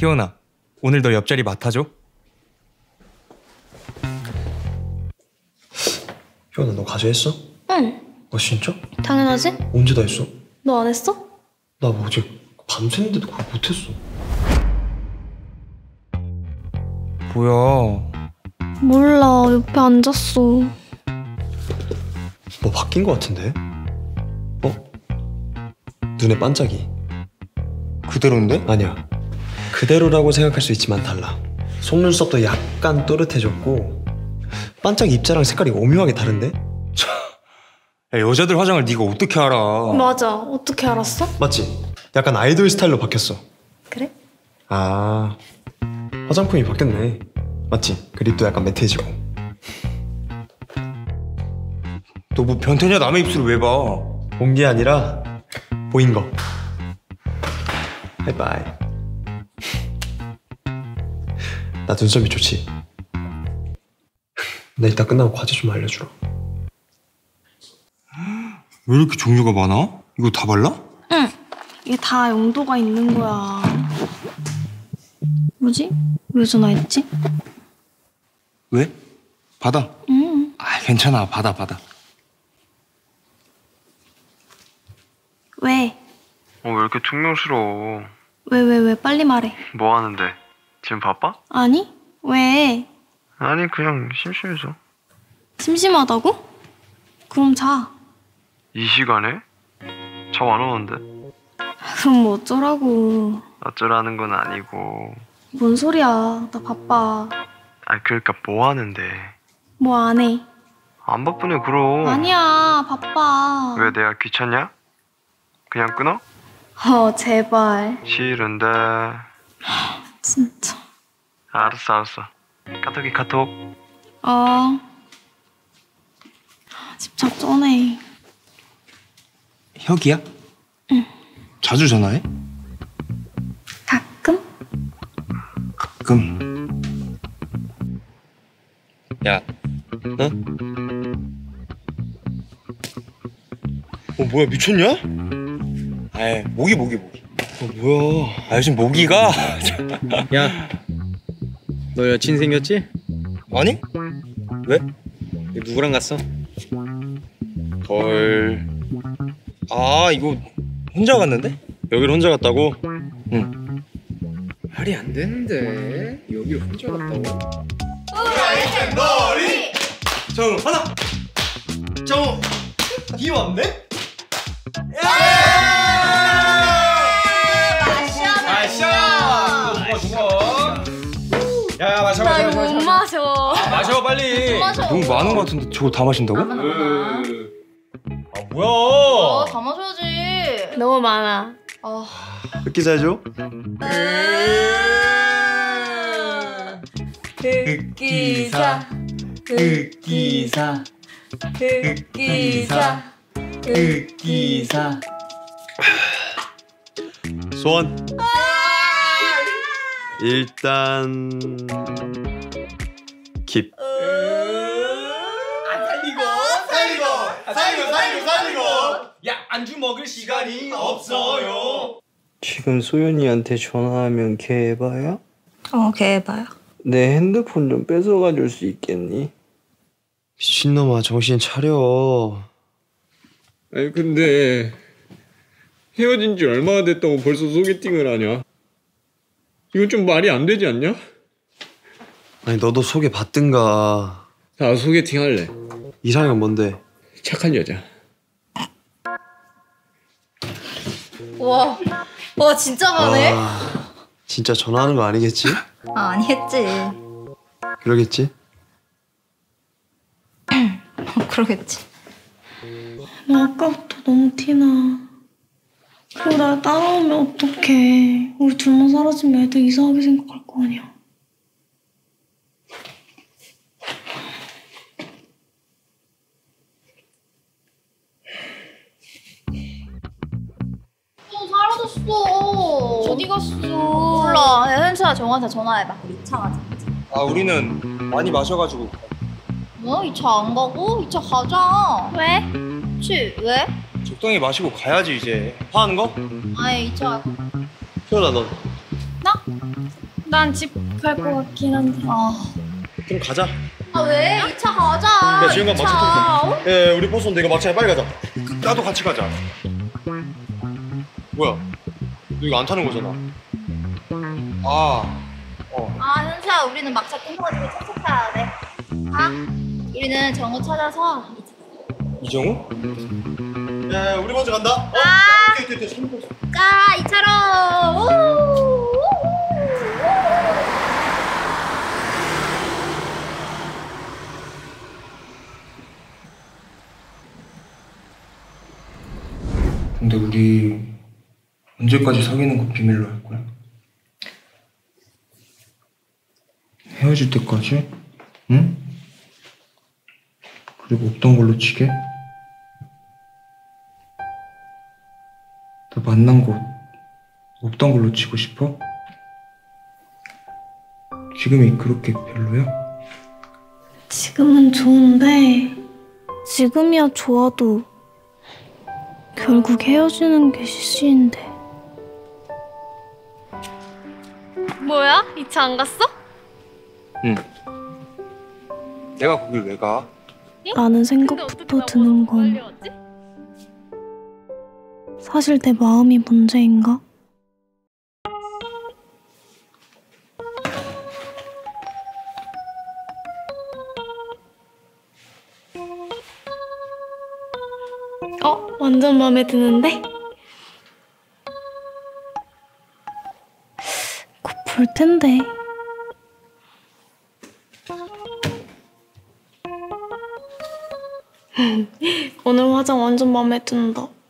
희원아, 오늘 너 옆자리 맡아줘. 희원아, 너 과제했어? 응. 진짜? 당연하지? 언제 다 했어? 너 안 했어? 나 어제 밤샜는데도 그걸 못했어. 뭐야? 몰라, 옆에 앉았어. 뭐 바뀐 거 같은데? 눈에 반짝이. 그대로인데? 아니야, 그대로라고 생각할 수 있지만 달라. 속눈썹도 약간 또렷해졌고 반짝이 입자랑 색깔이 오묘하게 다른데? 야, 여자들 화장을 네가 어떻게 알아? 맞아, 어떻게 알았어? 맞지? 약간 아이돌 스타일로 바뀌었어. 그래? 아, 화장품이 바뀌었네. 맞지? 그 립도 약간 매트해지고. 너 뭐 변태냐? 남의 입술을 왜 봐? 본 게 아니라 보인 거. 바이바이. 나 눈썹이 좋지? 나 이따 끝나고 과제 좀 알려주라. 왜 이렇게 종류가 많아? 이거 다 발라? 응. 이게 다 용도가 있는 거야. 뭐지? 왜 전화했지? 왜? 받아. 응. 괜찮아. 받아. 왜? 왜 이렇게 퉁명스러워? 왜? 빨리 말해. 뭐 하는데? 지금 바빠? 아니? 왜? 아니 그냥 심심해서. 심심하다고? 그럼 자. 이 시간에? 잠 안 오는데? 그럼 뭐 어쩌라고. 어쩌라는 건 아니고. 뭔 소리야. 나 바빠. 그러니까 뭐 하는데? 뭐 안 해. 안 바쁘네 그럼. 아니야, 바빠. 왜 내가 귀찮냐? 그냥 끊어? 제발. 싫은데. 진짜. 알았어. 카톡이 카톡. 집착 쩌네. 혁이야? 응. 자주 전화해? 가끔? 가끔. 야, 뭐야, 미쳤냐? 모기. 뭐야? 요즘 모기가. 야, 너 여친 생겼지? 아니? 왜? 누구랑 갔어? 헐. 이거 혼자 갔는데? 여길 혼자 갔다고? 응. 말이 안 되는데 여길 혼자 갔다고? 정우 하나. 정우 이 왔네? 야, 마셔. 나 이거 못 마셔. 마셔 빨리. 너무 많은 거 같은데 저거 다 마신다고? 뭐야? 다 마셔야지. 너무 많아. 흑기사 해줘. 흑기사. 소원. 일단 킵. 살리고. 야, 안주 먹을 시간이 없어요. 지금 소연이한테 전화하면 걔 에바야? 걔 해봐요. 내 핸드폰 좀 뺏어가 줄 수 있겠니? 미친놈아, 정신 차려. 아니 근데 헤어진 지 얼마나 됐다고 벌써 소개팅을 하냐? 이건 좀 말이 안 되지 않냐? 아니, 너도 소개 받든가. 나 소개팅 할래. 이상형 뭔데? 착한 여자. 와 진짜 많네. 와, 진짜 전화하는 거 아니겠지? 아니 했지. 그러겠지? 그러겠지. 나 아까부터 너무 티나. 그리고 날 따라오면 어떡해. 우리 둘만 사라지면 애들 이상하게 생각할 거 아니야. 사라졌어. 어디 갔어? 몰라. 현수야 정한테 전화해봐. 우리 2차 가자. 우리는 많이 마셔가지고. 뭐? 2차 안 가고? 2차 가자. 왜? 그치? 왜? 적당히 마시고 가야지 이제. 화하는 거? 아예 2차 갈 거야. 희연아, 너. 나? 난 집 갈 것 같긴 한데. 그럼 가자. 아 왜? 2차 가자. 야, 지금간 막차 타자. 예, 우리 버스 온대. 이거 막차에 빨리 가자. 나도 같이 가자. 뭐야? 너 이거 안 타는 거잖아. 아 현수야 우리는 막차 끊어가지고 착착 타야 돼. 아 우리는 정우 찾아서 이정우? 야, 우리 먼저 간다. 오케이. 자 2차로. 근데 우리 언제까지 사귀는 거 비밀로 할 거야? 헤어질 때까지? 응? 그리고 없던 걸로 치게? 너 만난 거 없던 걸로 치고 싶어? 지금이 그렇게 별로야? 지금은 좋은데 지금이야 좋아도 결국 헤어지는 게 CC인데. 뭐야? 2차 안 갔어? 응. 내가 거길 왜 가? 라는 생각부터 드는 건 사실 내 마음이 문제인가? 완전 마음에 드는데? 곧 볼 텐데. 오늘 화장 완전 마음에 든다.